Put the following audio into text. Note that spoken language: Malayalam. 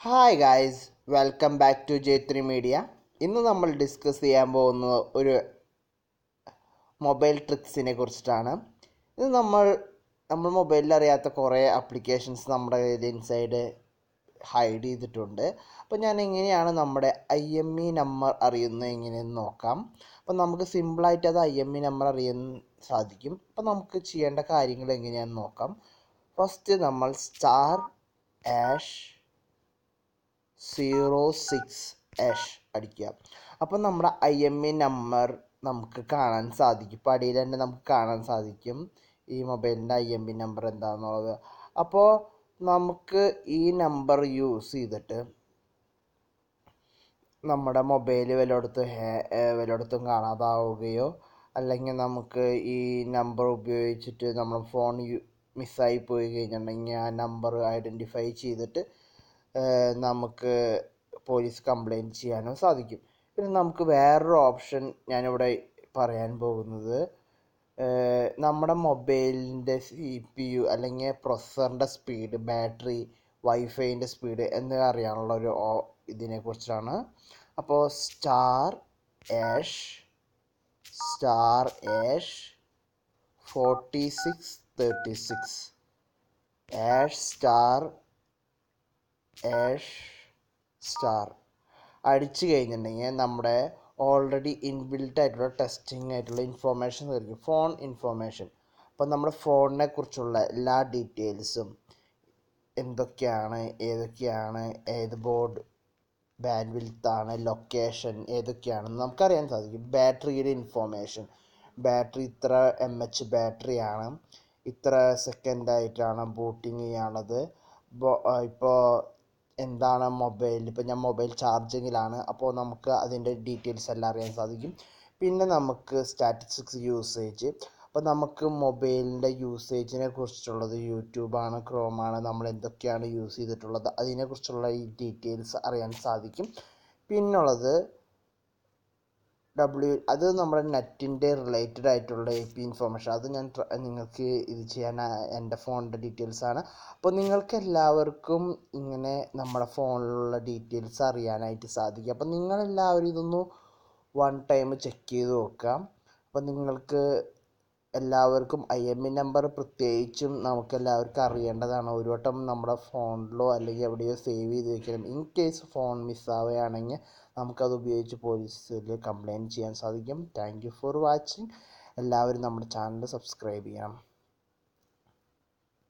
Hi guys, welcome back to J3 media. ഇന്ന് നമ്മൾ ഡിസ്കസ് ചെയ്യാൻ പോകുന്ന ഒരു മൊബൈൽ ട്രിക്സിനെ കുറിച്ചിട്ടാണ്. ഇത് നമ്മൾ മൊബൈലിൽ അറിയാത്ത കുറേ ആപ്ലിക്കേഷൻസ് നമ്മുടെ കയ്യിൽ ഇൻസൈഡ് ഹൈഡ് ചെയ്തിട്ടുണ്ട്. അപ്പോൾ ഞാൻ എങ്ങനെയാണ് നമ്മുടെ IMEI നമ്പർ അറിയുന്നത് എങ്ങനെയെന്ന് നോക്കാം. അപ്പോൾ നമുക്ക് സിമ്പിളായിട്ട് അത് IMEI നമ്പർ അറിയാൻ സാധിക്കും. അപ്പോൾ നമുക്ക് ചെയ്യേണ്ട കാര്യങ്ങൾ എങ്ങനെയാണെന്ന് നോക്കാം. ഫസ്റ്റ് നമ്മൾ *#06# അടിക്കുക. അപ്പം നമ്മുടെ IMEI നമ്പർ നമുക്ക് കാണാൻ സാധിക്കും. ഇപ്പോൾ അടിയിൽ തന്നെ നമുക്ക് കാണാൻ സാധിക്കും ഈ മൊബൈലിൻ്റെ IMEI നമ്പർ എന്താണെന്നുള്ളത്. അപ്പോൾ നമുക്ക് ഈ നമ്പർ യൂസ് ചെയ്തിട്ട് നമ്മുടെ മൊബൈൽ വല്ലയിടത്തും കാണാതാവുകയോ അല്ലെങ്കിൽ നമുക്ക് ഈ നമ്പർ ഉപയോഗിച്ചിട്ട് നമ്മുടെ ഫോൺ മിസ്സായി പോയി കഴിഞ്ഞിട്ടുണ്ടെങ്കിൽ ആ നമ്പർ ഐഡൻറ്റിഫൈ ചെയ്തിട്ട് നമുക്ക് പോലീസ് കംപ്ലയിൻറ്റ് ചെയ്യാനും സാധിക്കും. പിന്നെ നമുക്ക് വേറൊരു ഓപ്ഷൻ ഞാനിവിടെ പറയാൻ പോകുന്നത്, നമ്മുടെ മൊബൈലിൻ്റെ CPU അല്ലെങ്കിൽ പ്രൊസസ്സറിൻ്റെ സ്പീഡ്, ബാറ്ററി, വൈഫൈൻ്റെ സ്പീഡ് എന്നിവ അറിയാനുള്ള ഒരു ഇതിനെക്കുറിച്ചാണ്. അപ്പോൾ *#4636# അടിച്ചു കഴിഞ്ഞിട്ടുണ്ടെങ്കിൽ നമ്മുടെ ഓൾറെഡി ഇൻബിൽട്ട് ആയിട്ടുള്ള ടെസ്റ്റിംഗ് ആയിട്ടുള്ള ഇൻഫോർമേഷൻ ആയിരിക്കും, ഫോൺ ഇൻഫോർമേഷൻ. അപ്പോൾ നമ്മുടെ ഫോണിനെ കുറിച്ചുള്ള എല്ലാ ഡീറ്റെയിൽസും ഏതൊക്കെയാണ്, ഏത് ബോർഡ് ബാൻഡ് വിഡ്ത്താണ്, ലൊക്കേഷൻ ഏതൊക്കെയാണെന്ന് നമുക്കറിയാൻ സാധിക്കും. ബാറ്ററിയുടെ ഇൻഫോർമേഷൻ, ബാറ്ററി ഇത്ര mAh ബാറ്ററിയാണ്, ഇത്ര സെക്കൻഡായിട്ടാണ് ബൂട്ടിങ് ചെയ്യണത്, ഇപ്പോൾ എന്താണ് മൊബൈൽ, ഇപ്പോൾ ഞാൻ മൊബൈൽ ചാർജിങ്ങിലാണ്, അപ്പോൾ നമുക്ക് അതിൻ്റെ ഡീറ്റെയിൽസ് എല്ലാം അറിയാൻ സാധിക്കും. പിന്നെ നമുക്ക് സ്റ്റാറ്റിസ്റ്റിക്സ് യൂസേജ്, അപ്പോൾ നമുക്ക് മൊബൈലിൻ്റെ യൂസേജിനെ കുറിച്ചുള്ളത് യൂട്യൂബാണ്, ക്രോമാണ്, നമ്മൾ എന്തൊക്കെയാണ് യൂസ് ചെയ്തിട്ടുള്ളത് അതിനെക്കുറിച്ചുള്ള ഈ ഡീറ്റെയിൽസ് അറിയാൻ സാധിക്കും. പിന്നുള്ളത് അത് നമ്മുടെ നെറ്റിൻ്റെ റിലേറ്റഡ് ആയിട്ടുള്ള ഇൻഫോർമേഷൻ. അത് ഞാൻ നിങ്ങൾക്ക് ഇത് ചെയ്യാൻ എൻ്റെ ഫോണിൻ്റെ ഡീറ്റെയിൽസാണ്. അപ്പോൾ നിങ്ങൾക്ക് എല്ലാവർക്കും ഇങ്ങനെ നമ്മുടെ ഫോണിലുള്ള ഡീറ്റെയിൽസ് അറിയാനായിട്ട് സാധിക്കും. അപ്പോൾ നിങ്ങളെല്ലാവരും ഇതൊന്ന് വൺ ടൈം ചെക്ക് ചെയ്ത് നോക്കാം. അപ്പോൾ നിങ്ങൾക്ക് എല്ലാവർക്കും IMEI നമ്പർ പ്രത്യേകിച്ചും നമുക്കെല്ലാവർക്കും അറിയേണ്ടതാണ്. ഒരു വട്ടം നമ്മുടെ ഫോണിലോ അല്ലെങ്കിൽ എവിടെയോ സേവ് ചെയ്ത് വെക്കണം. ഇൻ കേസ് ഫോൺ മിസ്സാവുകയാണെങ്കിൽ നമുക്കത് ഉപയോഗിച്ച് പോലീസിൽ കംപ്ലയിൻറ്റ് ചെയ്യാൻ സാധിക്കും. Thank you for watching. എല്ലാവരും നമ്മുടെ ചാനൽ സബ്സ്ക്രൈബ് ചെയ്യണം.